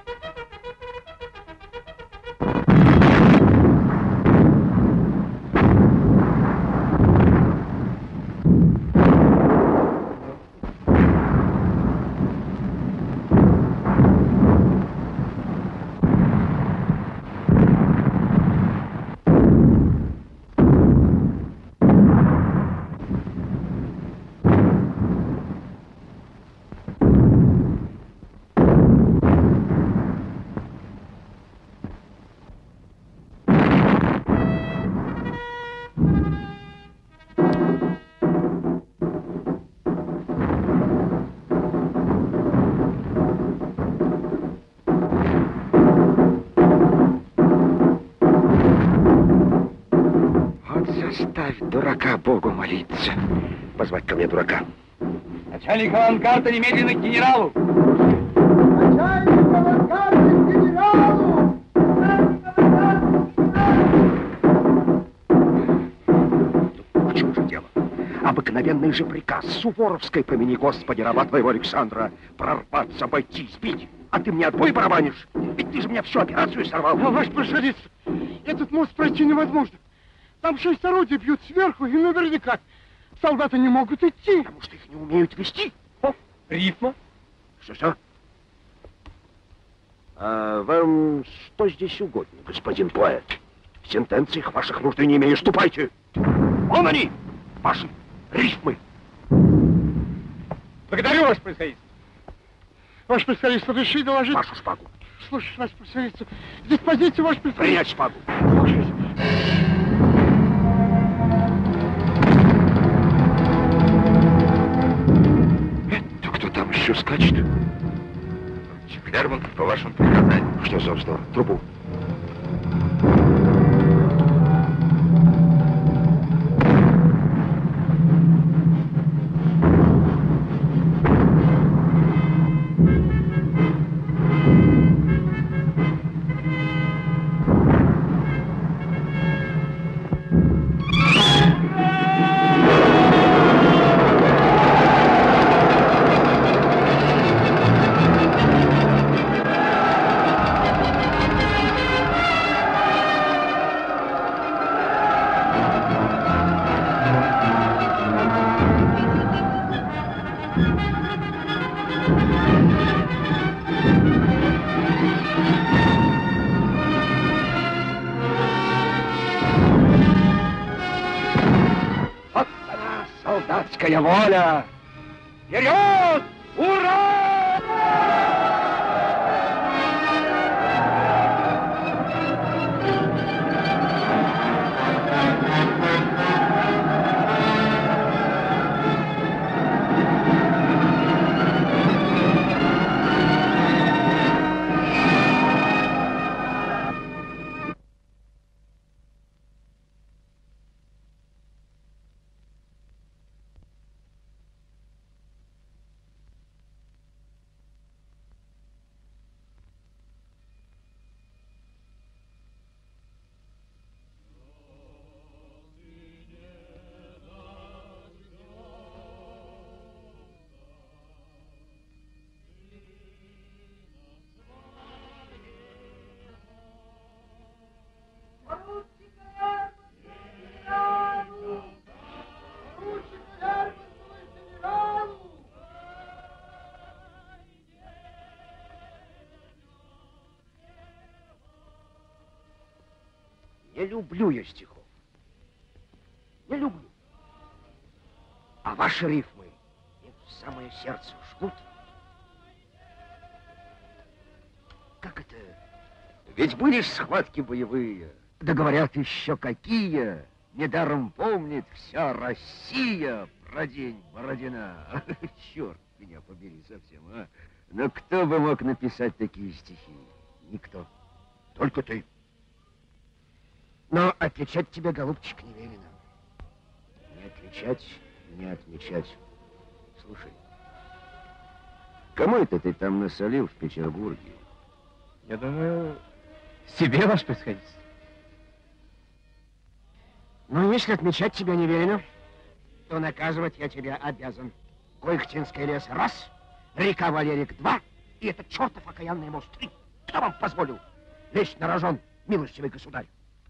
Заставь дурака Богу молиться. Позвать ко мне дурака. Начальник авангарда немедленно к генералу. Начальник авангарда к генералу! В чем же дело? Обыкновенно военный же приказ Суворовской, помяни Господи, раба твоего Александра, прорваться, обойти, сбить. А ты мне отбой барабанишь? Ведь ты же мне всю операцию сорвал. Ваше превосходительство, этот мост пройти невозможно. Там 6 орудий бьют сверху, и наверняка солдаты не могут идти. Потому что их не умеют вести. О, рифма. Что? А вам что здесь угодно, господин поэт? В сентенциях ваших нужды не имею. Ступайте. Вон они, ваши рифмы. Благодарю, ваше превосходительство. Ваше превосходительство, реши доложить... Вашу шпагу. Слушай, ваше превосходительство, диспозицию, ваше превосходительство. Принять шпагу. Слушайте. Это кто там еще скачет? Лермонтов по вашему приказанию. Что за вздор? Трубу. Солдатская воля! Вперед! Ура! Не люблю я стихов. Не люблю. А ваши рифмы мне в самое сердце жгут. Как это? Ведь были ж схватки боевые. Да говорят, еще какие. Недаром помнит вся Россия про день Бородина. Черт меня побери совсем, а. Но кто бы мог написать такие стихи? Никто. Только ты. Но отвечать тебе, голубчик, не велено. Не отвечать, не отмечать. Слушай, кому это ты там насолил в Петербурге? Я думаю, себе, ваше превосходительство. Ну, если отмечать тебя не велено, то наказывать я тебя обязан. Гойхтинский лес раз, река Валерик два, и этот чертов окаянный мост три. Кто вам позволил лезть на рожон, милостивый государь?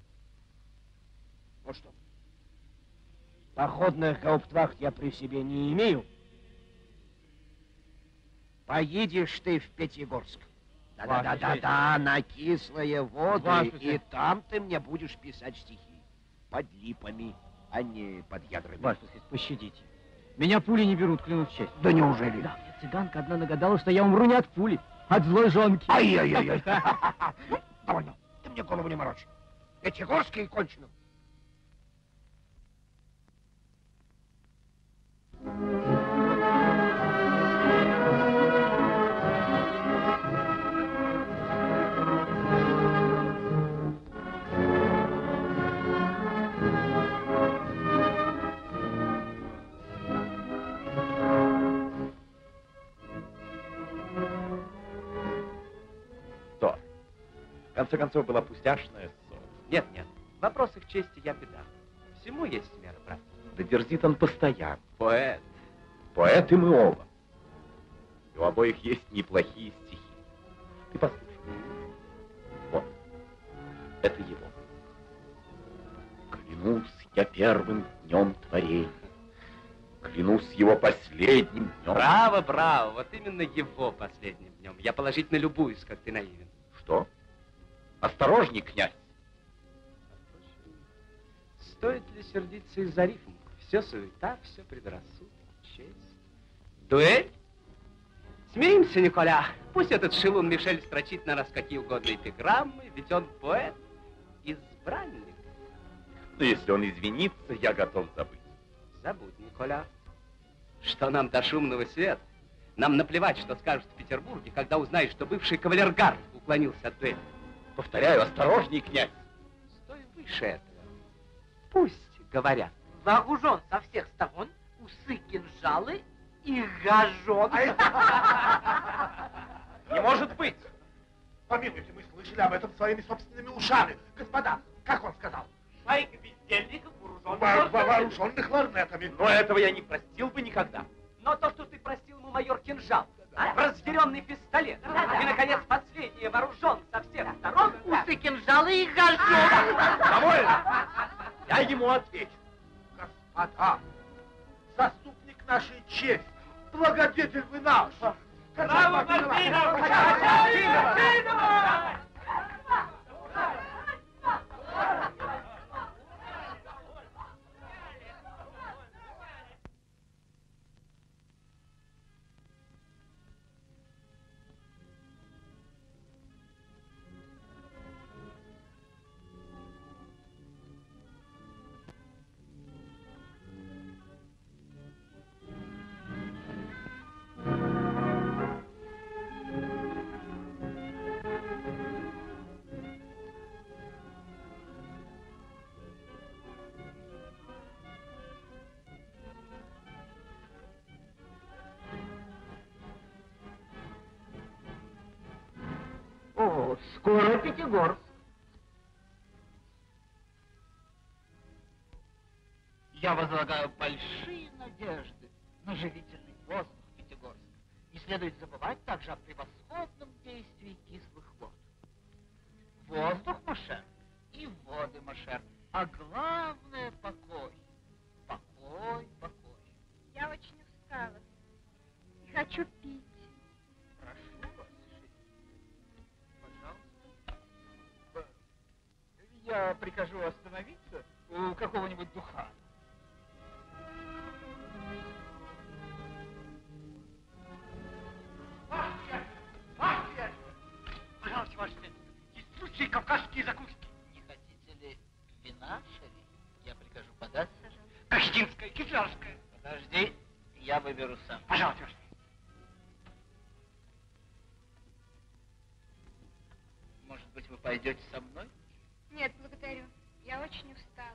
Ну что, походных гауптвахт я при себе не имею. Поедешь ты в Пятигорск. Да-да-да-да, на кислые воды, и там ты мне будешь писать стихи. Под липами, а не под ядрами. Ваше превосходительство, пощадите. Меня пули не берут, клянусь честью. Да неужели? Да, мне цыганка одна нагадала, что я умру не от пули, а от злой жонки. Ай-яй-яй-яй. Довольно, ты мне голову не морочь. Пятигорский кончено. В конце концов, была пустяшная ссора. Нет, нет, в вопросах чести я педант. Всему есть мера, брат. Да дерзит он постоянно. поэт. Поэты мы оба. И у обоих есть неплохие стихи. Ты послушай. Вот. Это его. Клянусь я первым днем творения. Клянусь его последним днем. Браво, браво. Вот именно его последним днем. Я положительно любуюсь, как ты наивен. Что? Осторожней, князь. Стоит ли сердиться из-за рифм? Все суета, все предрассудок, честь. Дуэль? Смиримся, Николя. Пусть этот шелун Мишель строчит на нас какие угодно эпиграммы, ведь он поэт, избранник. Но если он извинится, я готов забыть. Забудь, Николя. Что нам до шумного света? Нам наплевать, что скажут в Петербурге, когда узнают, что бывший кавалергард уклонился от дуэли. Повторяю, осторожней, князь. Стой выше этого. Пусть говорят. Вооружен со всех сторон, усы, кинжалы и гажон. Не может быть! Помилуйте, мы слышали об этом своими собственными ушами. Господа, как он сказал? Шайка бездельников, вооруженных лорнетами. Но этого я не простил бы никогда. Но то, что ты простил ему, майор, кинжал, разъяренный пистолет, и, наконец, последнее, вооружен со всех сторон, Усы, кинжалы и гажон. Довольно! Я ему отвечу. Господа, заступник нашей чести, благодетель вы наш. Браво, Мартынов! О, скоро Пятигорск. Я возлагаю большие надежды на живительный воздух Пятигорска. Не следует забывать также о превосходном действии кислых вод. Воздух, Машер, и воды, Машер, а главное — покой. Покой, покой. Я очень устала и хочу пить. Прошу вас, пожалуйста. Я прикажу остановиться у какого-нибудь духа. Пожалуйста, ваше светло, есть лучшие кавказские закуски. Не хотите ли вина, шериф? Я прикажу подать. Кахетинская, кислярская. Подожди, я выберу сам. Пожалуйста, ваше светло. Может быть, вы пойдете со мной? Нет, благодарю. Я очень устала.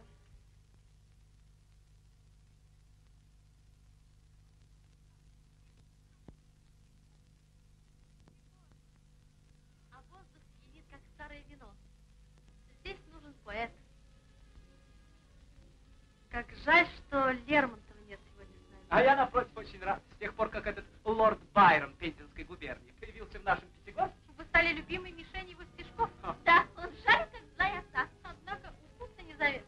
А воздух сидит, как старое вино. Здесь нужен поэт. Как жаль, что Лермонтова нет сегодня с нами. А я, напротив, очень рад. С тех пор, как этот лорд Байрон Пензенской губернии появился в нашем Пятигорске. Вы стали любимой мишенью его стишков. Да, он жаль, как злая овца, однако упуться не зовет.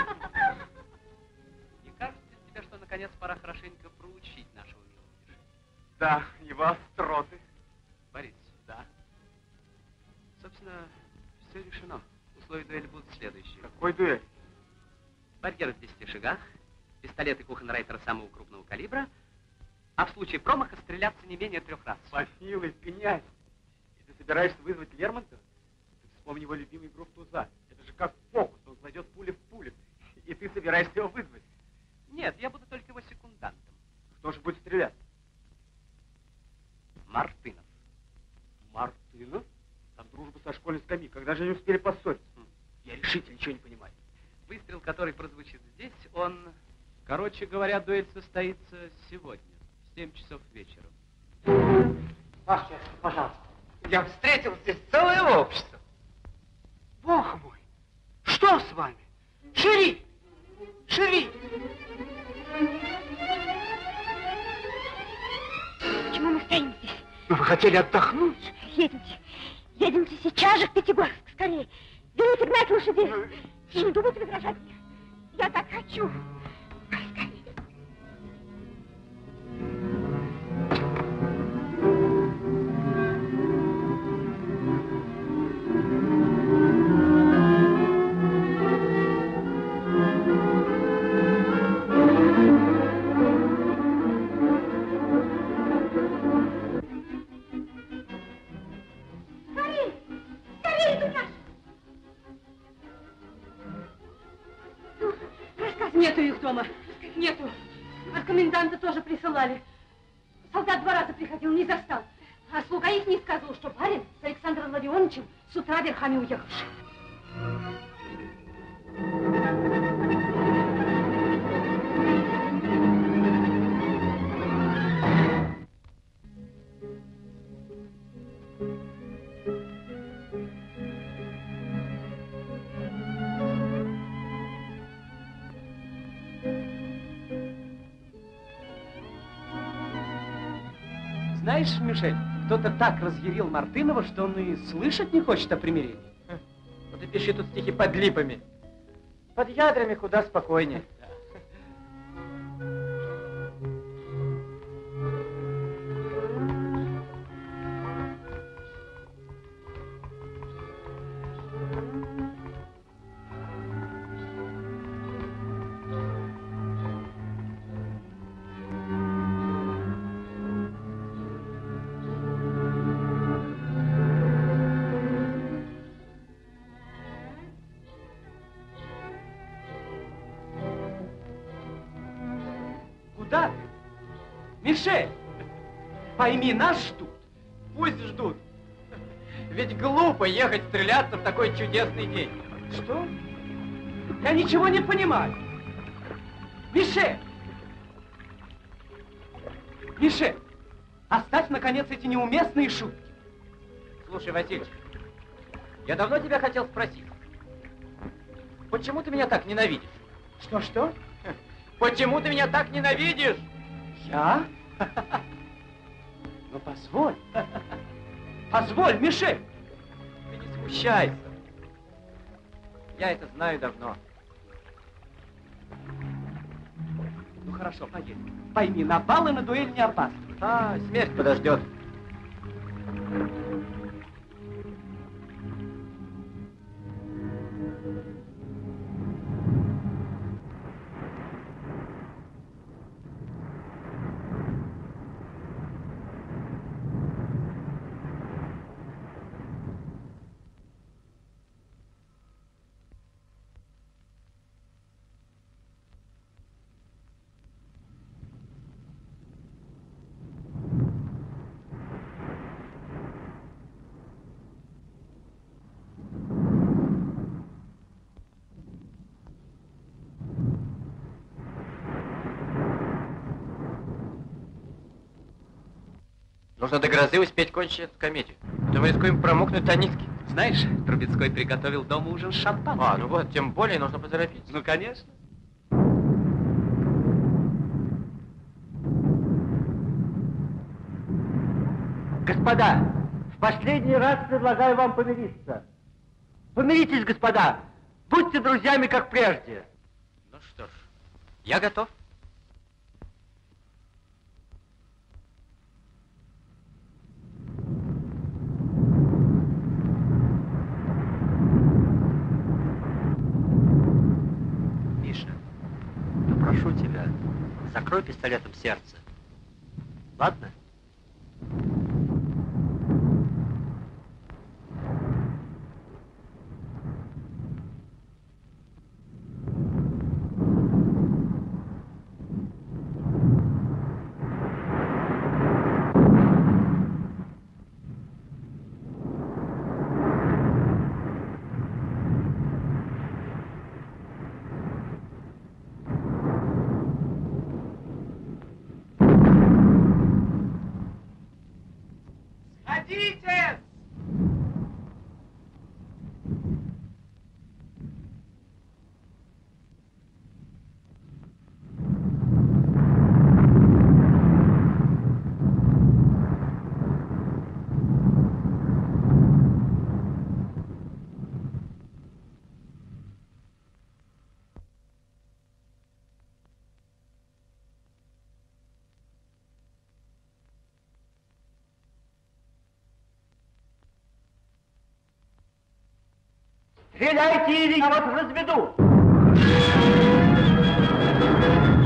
Не кажется ли тебе, что наконец пора хорошенько проучить нашего милого Мишеля? Да, его остроты. Борис, да. Собственно, все решено. Условия дуэли будут следующие. Какой дуэль? Барьер в 10 шагах, пистолеты Кухенрайтера самого крупного калибра, а в случае промаха стреляться не менее 3 раз. Помилуй, князь. И ты собираешься вызвать Лермонтова? Ты вспомни его любимый игру в туза. Это же как фокус, он кладет пули в пулю. И ты собираешься его вызвать? Нет, я буду только его секундантом. Кто же будет стрелять? Мартынов. Мартынов? Там дружба со школьной скамьи. Когда же они успели поссориться? Я решительно ничего не понимаю. Выстрел, который прозвучит здесь, он... Короче говоря, дуэль состоится сегодня, в 7 часов вечера. Ваше честь, пожалуйста. Я встретил здесь целое общество. Бог мой, что с вами? Шериф! Шериф! вы хотели отдохнуть? Едемте. Едемте сейчас же в Пятигорск, скорее. Велите гнать лошадей. И не думайте возражать мне. Я так хочу. Нету их дома. Нету. От коменданта тоже присылали. Солдат 2 раза приходил, не застал. А слуга их не сказал, что барин с Александром Ларионовичем с утра верхами уехавший. Знаешь, Мишель, кто-то так разъярил Мартынова, что он и слышать не хочет о примирении. Вот и пиши тут стихи под липами. Под ядрами куда спокойнее. Куда ты? Мишель, пойми, нас ждут. Пусть ждут. Ведь глупо ехать стреляться в такой чудесный день. Что? Я ничего не понимаю. Мишель! Мишель, оставь, наконец, эти неуместные шутки. Слушай, Васильевич, я давно тебя хотел спросить. Почему ты меня так ненавидишь? Что? Почему ты меня так ненавидишь? Я? Ну, позволь. Позволь, Мишель. Ты не смущайся. Я это знаю давно. Ну, хорошо, поедем. Пойми, на бал и на дуэль не опасно. А, смерть подождет. Нужно до грозы успеть кончить эту комедию. А то мы рискуем промокнуть до нитки. Знаешь, Трубецкой приготовил дома ужин с шампанским. А, ну вот, тем более нужно поторопиться. Ну, конечно. Господа, в последний раз предлагаю вам помириться. Помиритесь, господа. Будьте друзьями, как прежде. Ну что ж, я готов. Миша, ну прошу тебя, закрой пистолетом сердце. Ладно? Садитесь! Стреляйте, или я вас разведу!